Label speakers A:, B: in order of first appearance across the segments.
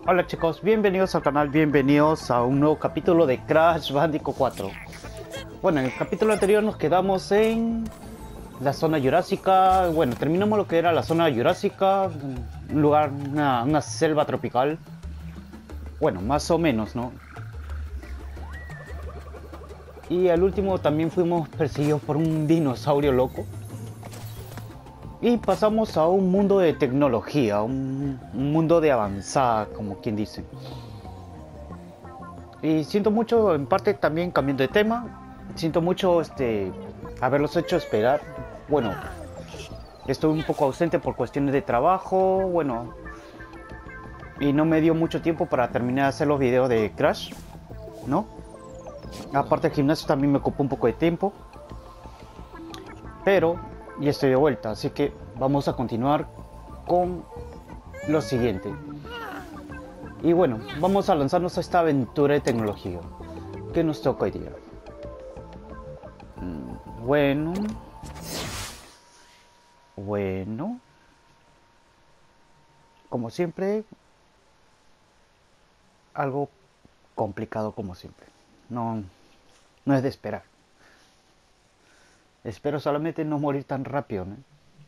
A: Hola chicos, bienvenidos al canal, bienvenidos a un nuevo capítulo de Crash Bandicoot 4. Bueno, en el capítulo anterior nos quedamos en la zona jurásica. Bueno, terminamos lo que era la zona jurásica, un lugar, una selva tropical. Bueno, más o menos, ¿no? Y al último también fuimos perseguidos por un dinosaurio loco. Y pasamos a un mundo de tecnología, un mundo de avanzada, como quien dice. Y siento mucho, en parte también cambiando de tema, siento mucho haberlos hecho esperar. Bueno, estuve un poco ausente por cuestiones de trabajo, bueno, y no me dio mucho tiempo para terminar de hacer los videos de Crash, ¿no? Aparte el gimnasio también me ocupó un poco de tiempo. Pero ya estoy de vuelta, así que vamos a continuar con lo siguiente. Y bueno, vamos a lanzarnos a esta aventura de tecnología. ¿Qué nos toca hoy día? Bueno. Como siempre, algo complicado como siempre. No es de esperar. Espero solamente no morir tan rápido, ¿no?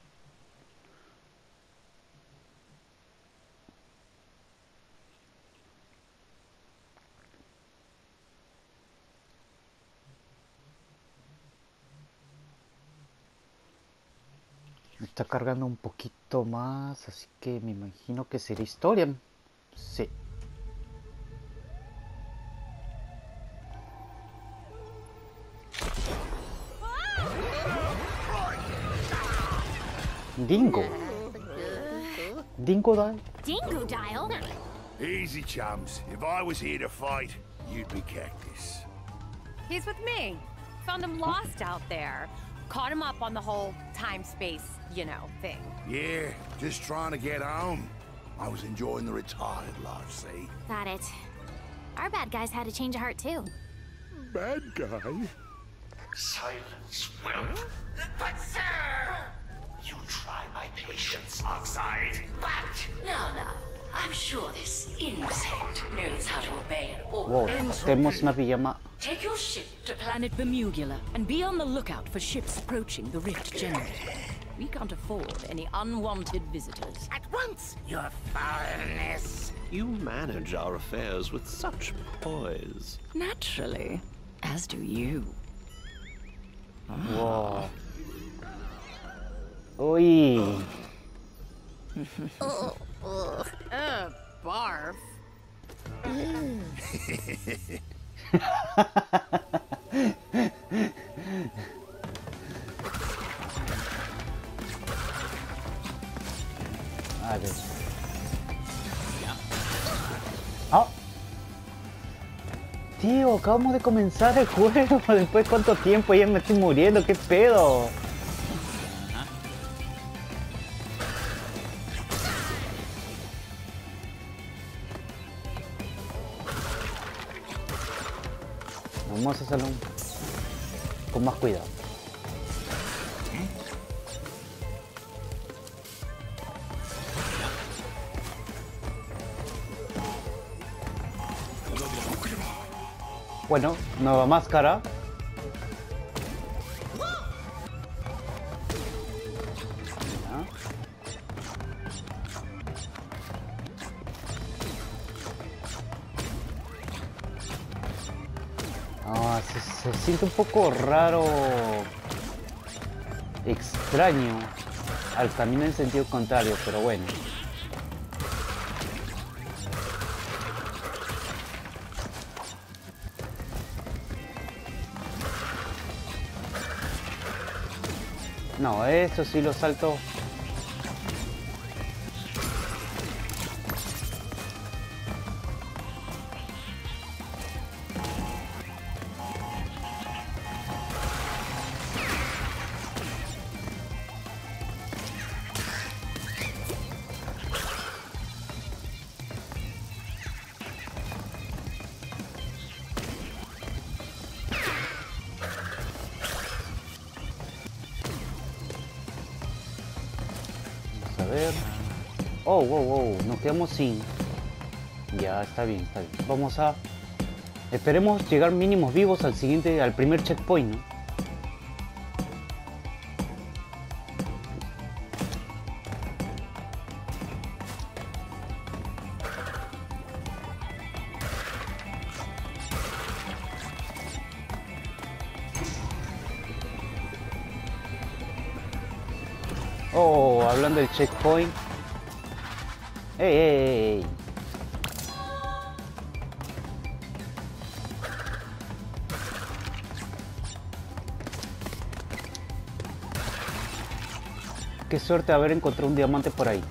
A: Me está cargando un poquito más, así que me imagino que será historia. Sí. Dingo. Dingodile?
B: Dingodile?
C: Easy, chums. If I was here to fight, you'd be Cactus.
B: He's with me. Found him lost out there. Caught him up on the whole time-space, thing.
C: Yeah, just trying to get home. I was enjoying the retired life, see?
D: Got it. Our bad guys had to change a heart too.
C: Bad guy?
E: Silence, whelp. But sir! You try my patience, Oxide. But no. I'm sure this insect knows how to obey an order.
A: Wow, tenemos una pijama.
E: Take your ship to
F: Planet Bermugula, and be on the lookout for ships approaching the Rift Generator. We can't afford any unwanted visitors.
E: at once, your foulness.
G: You manage our affairs with such poise.
F: Naturally, as do you.
A: Wow. Uy.
B: Barf.
A: A ver. ¡Ah! Tío, acabamos de comenzar el juego. Después de cuánto tiempo ya me estoy muriendo. ¿Qué pedo? Vamos a hacerlo con más cuidado. Bueno, nueva máscara. Se siente un poco raro, extraño al caminar en sentido contrario, pero bueno. No, eso sí lo salto. Vamos a ver. Oh, wow, wow, nos quedamos sin... Ya, está bien, está bien. Vamos a... Esperemos llegar mínimos vivos al siguiente, al primer checkpoint, ¿no? Oh, hablando del checkpoint. ¡Ey, ey, ey! Qué suerte haber encontrado un diamante por ahí.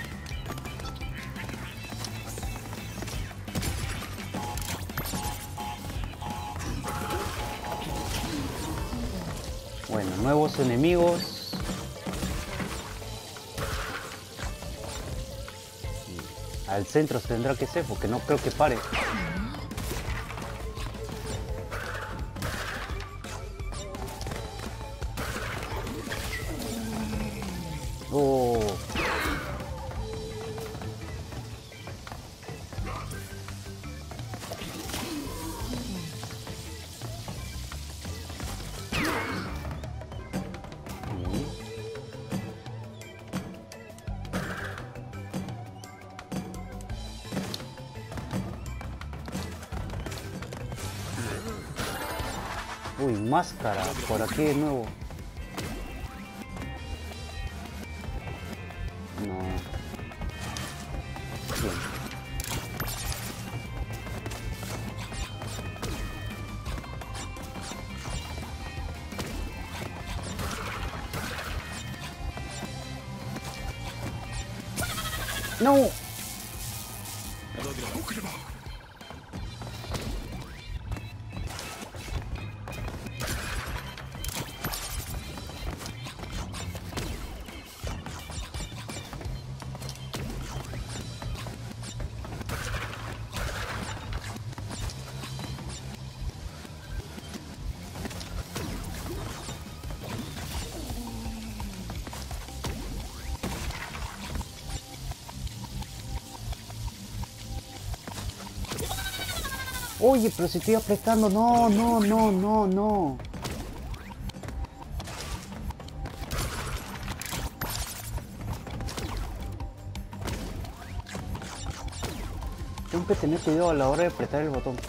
A: Bueno, nuevos enemigos. Al centro se tendrá que ser porque no creo que pare. Oh. Uy, máscara, por aquí de nuevo. No. Bien. No. Oye, pero si estoy apretando, no, no, no, no, no. Tengo que tener cuidado a la hora de apretar el botón.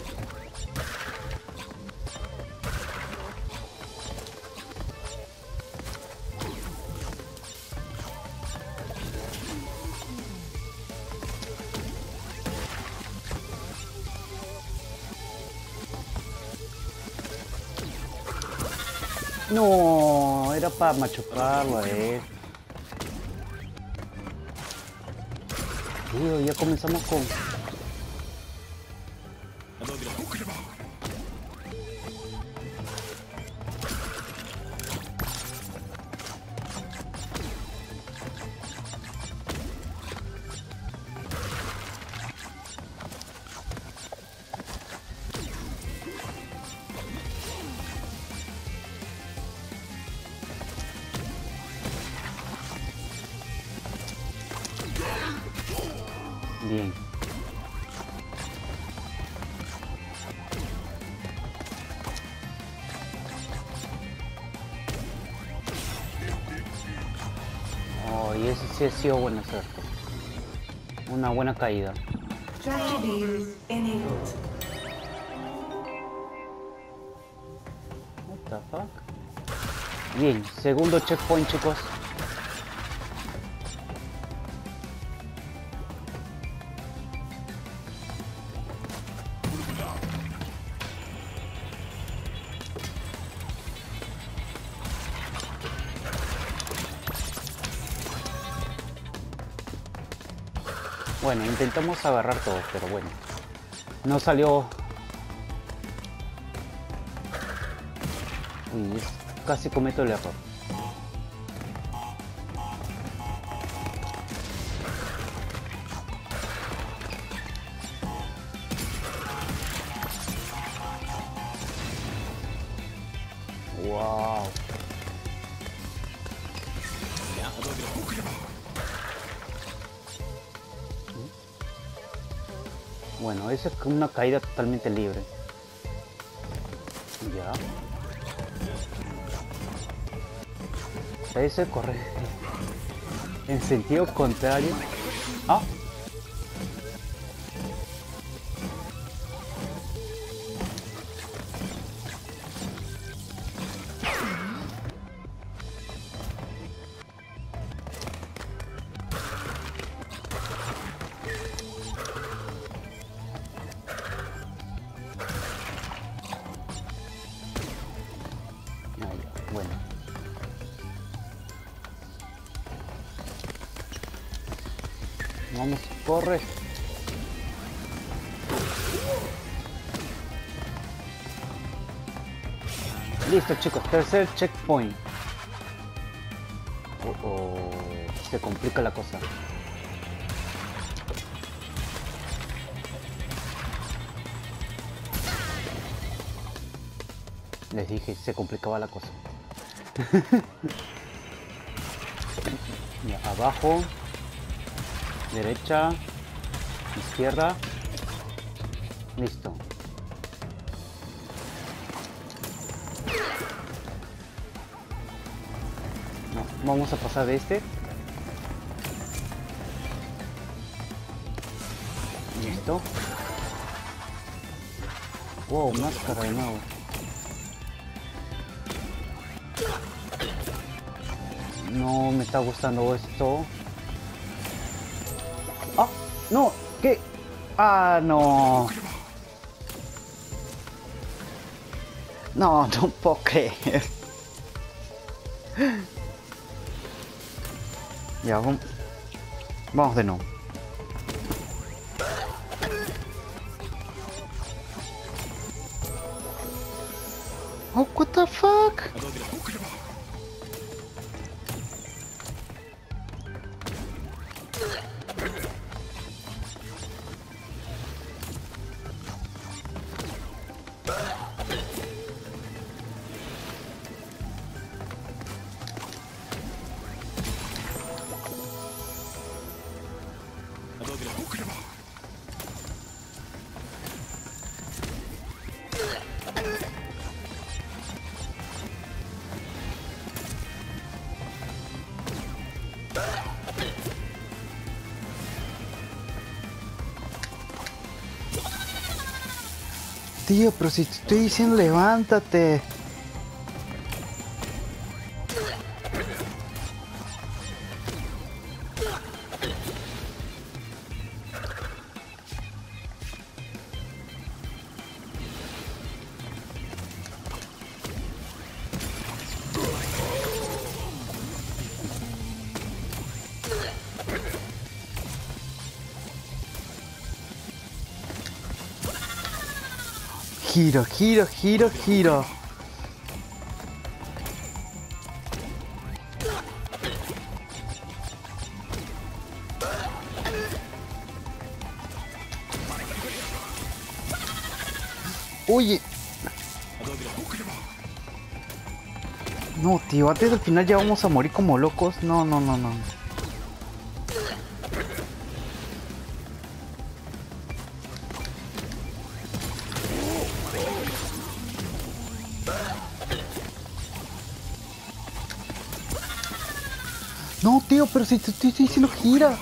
A: No, era para machucarlo a él. Tío, ya comenzamos con... Bien. Oh, y ese sí ha sido buena suerte. Una buena caída. What the fuck? Bien, segundo checkpoint, chicos. Bueno, intentamos agarrar todo, pero bueno, no salió. Uy, casi cometo el error. Wow. Bueno, esa es una caída totalmente libre. Ya. Ese corre en sentido contrario. Ah. Bueno. Vamos, corre. Listo, chicos, tercer checkpoint. Se complica la cosa. Les dije, se complicaba la cosa. Ya, abajo, derecha, izquierda, listo. No, vamos a pasar de este. Listo. Wow, máscara de nuevo. No me está gustando esto. ¡Ah! ¡No! ¿Qué? ¡Ah, no! No, no puedo creer. Ya, vamos de nuevo. Oh, what the fuck? Tío, pero si te estoy diciendo levántate. Giro, giro, giro, giro. Oye. No, tío, antes del final ya vamos a morir como locos. No, no, no, no. No, tío, pero si te estoy diciendo gira.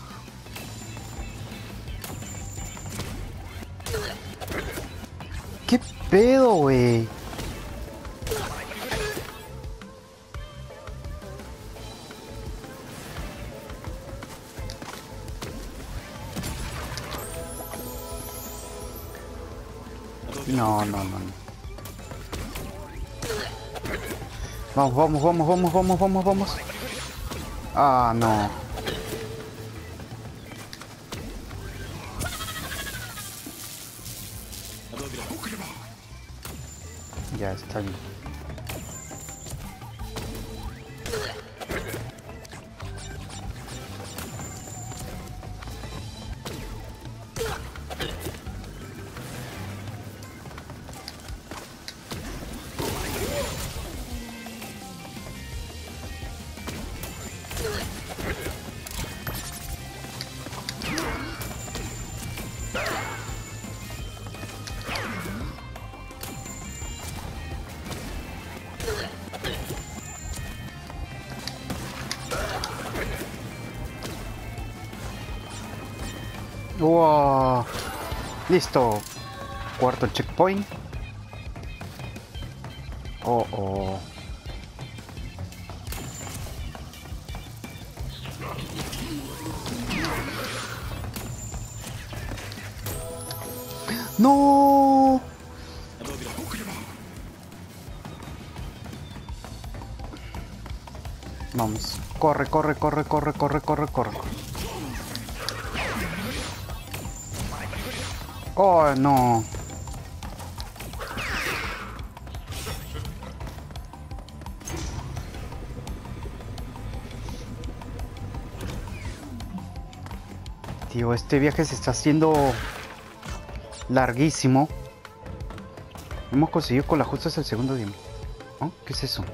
A: ¿Qué pedo, güey? No, no, no. Vamos, vamos, vamos, vamos, vamos, vamos, vamos. Ah, no. Ya está bien. Wow. Listo. Cuarto checkpoint. Oh, oh. No. Vamos. Corre, corre, corre, corre, corre, corre, corre. Oh, no. Tío, este viaje se está haciendo larguísimo. Hemos conseguido con las justas el segundo día. ¿Oh? ¿Qué es eso?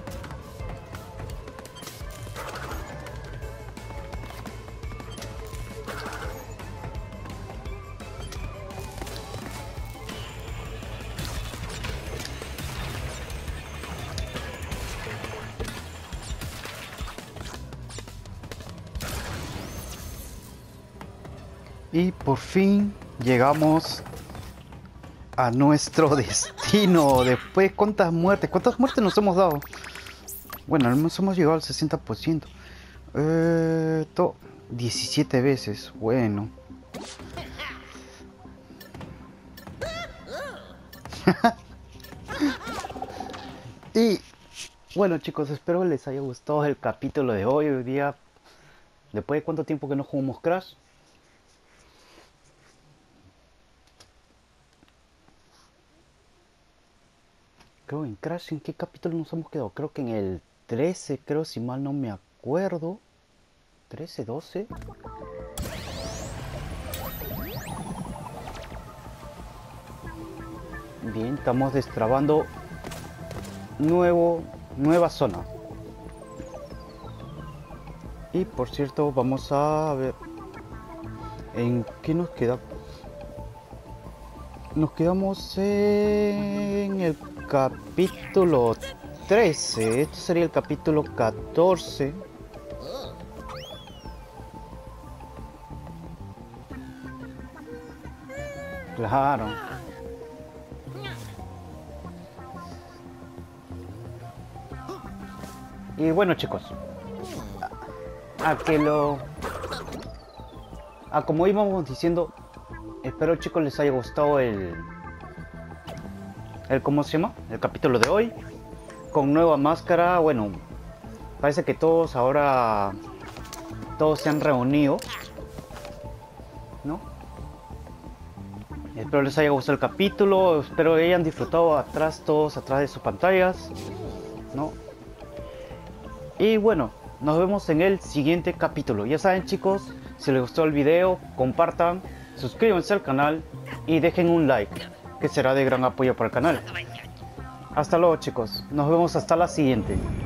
A: Y por fin llegamos a nuestro destino. Después, ¿cuántas muertes? ¿Cuántas muertes nos hemos dado? Bueno, hemos llegado al 60%. 17 veces. Bueno. Y bueno, chicos, espero les haya gustado el capítulo de hoy. Hoy día, después de cuánto tiempo que no jugamos Crash. Creo en Crash, ¿en qué capítulo nos hemos quedado? Creo que en el 13, creo, si mal no me acuerdo. 13, 12. Bien, estamos destrabando nueva zona. Y por cierto, vamos a ver en qué nos queda. Nos quedamos en el capítulo 13. Esto sería el capítulo 14. Claro. Y bueno, chicos, como íbamos diciendo, espero, chicos, les haya gustado el ¿cómo se llama? El capítulo de hoy. Con nueva máscara. Bueno, parece que todos se han reunido, ¿no? Espero les haya gustado el capítulo. Espero que hayan disfrutado todos atrás de sus pantallas, ¿no? Y bueno, nos vemos en el siguiente capítulo. Ya saben, chicos, si les gustó el video, compartan, suscríbanse al canal y dejen un like, que será de gran apoyo para el canal. Hasta luego, chicos. Nos vemos hasta la siguiente.